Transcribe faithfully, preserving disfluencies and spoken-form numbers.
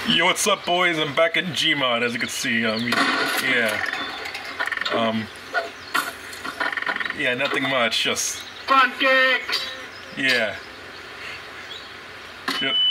Yo, what's up, boys? I'm back in Gmod, as you can see. Um, yeah. Um. Yeah, nothing much. Just pancake. yeah. Yep.